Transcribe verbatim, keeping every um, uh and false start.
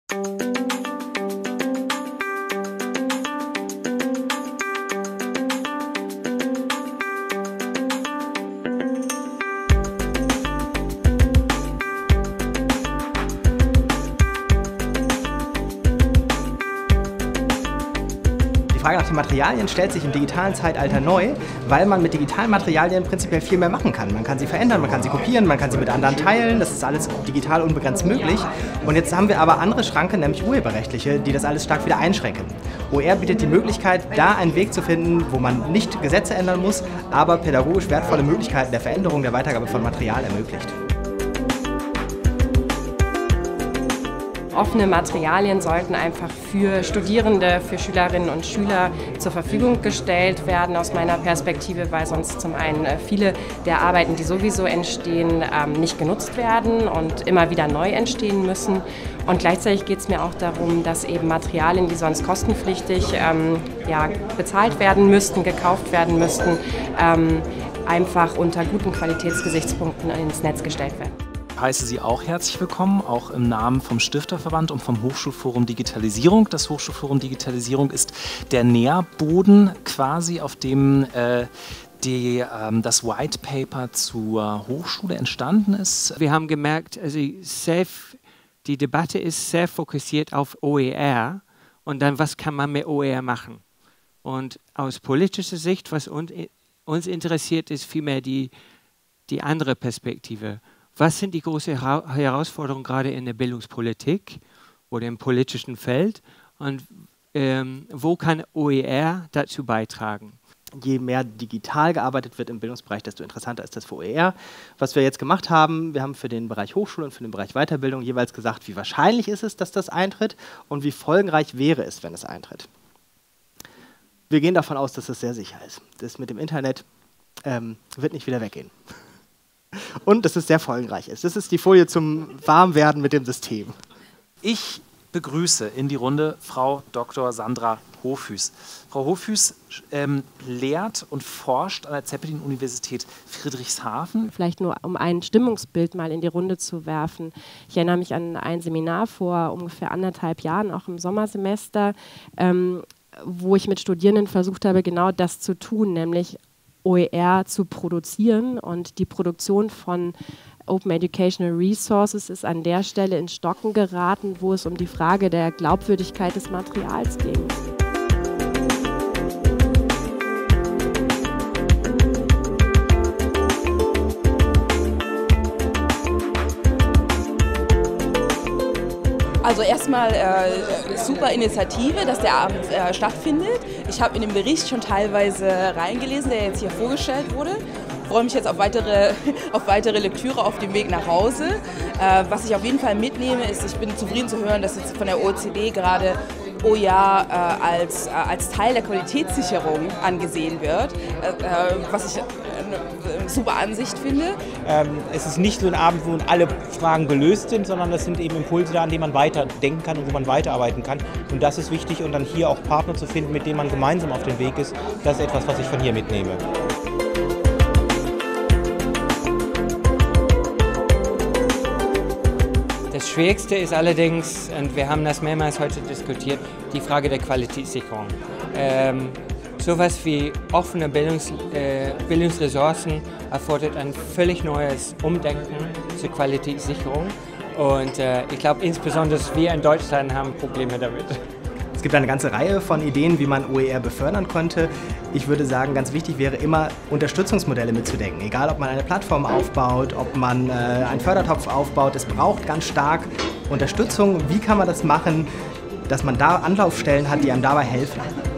Die Frage nach den Materialien stellt sich im digitalen Zeitalter neu, weil man mit digitalen Materialien prinzipiell viel mehr machen kann. Man kann sie verändern, man kann sie kopieren, man kann sie mit anderen teilen, das ist alles digital unbegrenzt möglich. Und jetzt haben wir aber andere Schranken, nämlich urheberrechtliche, die das alles stark wieder einschränken. O E R bietet die Möglichkeit, da einen Weg zu finden, wo man nicht Gesetze ändern muss, aber pädagogisch wertvolle Möglichkeiten der Veränderung, der Weitergabe von Material ermöglicht. Offene Materialien sollten einfach für Studierende, für Schülerinnen und Schüler zur Verfügung gestellt werden, aus meiner Perspektive, weil sonst zum einen viele der Arbeiten, die sowieso entstehen, nicht genutzt werden und immer wieder neu entstehen müssen. Und gleichzeitig geht es mir auch darum, dass eben Materialien, die sonst kostenpflichtig ähm, ja, bezahlt werden müssten, gekauft werden müssten, ähm, einfach unter guten Qualitätsgesichtspunkten ins Netz gestellt werden. Ich heiße Sie auch herzlich willkommen, auch im Namen vom Stifterverband und vom Hochschulforum Digitalisierung. Das Hochschulforum Digitalisierung ist der Nährboden quasi, auf dem äh, die, ähm, das White Paper zur Hochschule entstanden ist. Wir haben gemerkt, also sehr, die Debatte ist sehr fokussiert auf O E R und dann, was kann man mit O E R machen. Und aus politischer Sicht, was uns interessiert, ist vielmehr die, die andere Perspektive. Was sind die großen Herausforderungen gerade in der Bildungspolitik oder im politischen Feld und ähm, wo kann O E R dazu beitragen? Je mehr digital gearbeitet wird im Bildungsbereich, desto interessanter ist das für O E R. Was wir jetzt gemacht haben, wir haben für den Bereich Hochschule und für den Bereich Weiterbildung jeweils gesagt, wie wahrscheinlich ist es, dass das eintritt und wie folgenreich wäre es, wenn es eintritt. Wir gehen davon aus, dass es sehr sicher ist. Das mit dem Internet ähm, wird nicht wieder weggehen. Und dass es sehr folgenreich ist. Das ist die Folie zum Warmwerden mit dem System. Ich begrüße in die Runde Frau Doktor Sandra Hofhues. Frau Hofhues ähm, lehrt und forscht an der Zeppelin-Universität Friedrichshafen. Vielleicht nur, um ein Stimmungsbild mal in die Runde zu werfen. Ich erinnere mich an ein Seminar vor ungefähr anderthalb Jahren, auch im Sommersemester, ähm, wo ich mit Studierenden versucht habe, genau das zu tun, nämlich O E R zu produzieren, und die Produktion von Open Educational Resources ist an der Stelle ins Stocken geraten, wo es um die Frage der Glaubwürdigkeit des Materials ging. Also erstmal äh, super Initiative, dass der Abend äh, stattfindet. Ich habe in den Bericht schon teilweise reingelesen, der jetzt hier vorgestellt wurde. Ich freue mich jetzt auf weitere, auf weitere Lektüre auf dem Weg nach Hause. Äh, was ich auf jeden Fall mitnehme, ist, ich bin zufrieden zu hören, dass jetzt von der O E C D gerade O E R äh, als, äh, als Teil der Qualitätssicherung angesehen wird, äh, was ich eine super Ansicht finde. Ähm, es ist nicht so ein Abend, wo alle Fragen gelöst sind, sondern das sind eben Impulse da, an denen man weiterdenken kann und wo man weiterarbeiten kann. Und das ist wichtig, und dann hier auch Partner zu finden, mit denen man gemeinsam auf dem Weg ist, das ist etwas, was ich von hier mitnehme. Das Schwierigste ist allerdings, und wir haben das mehrmals heute diskutiert, die Frage der Qualitätssicherung. Ähm, sowas wie offene Bildungs, äh, Bildungsressourcen erfordert ein völlig neues Umdenken zur Qualitätssicherung. Und äh, ich glaube, insbesondere wir in Deutschland haben Probleme damit. Es gibt eine ganze Reihe von Ideen, wie man O E R befördern könnte. Ich würde sagen, ganz wichtig wäre immer, Unterstützungsmodelle mitzudenken. Egal, ob man eine Plattform aufbaut, ob man äh, einen Fördertopf aufbaut, es braucht ganz stark Unterstützung. Wie kann man das machen, dass man da Anlaufstellen hat, die einem dabei helfen?